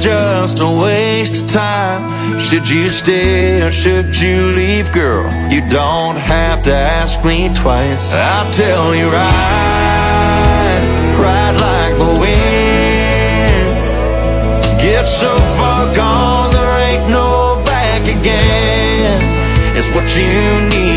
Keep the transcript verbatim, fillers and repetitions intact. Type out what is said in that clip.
just a waste of time. Should you stay or should you leave, girl? You don't have to ask me twice. I'll tell you right, right like the wind. Get so far gone, there ain't no back again. It's what you need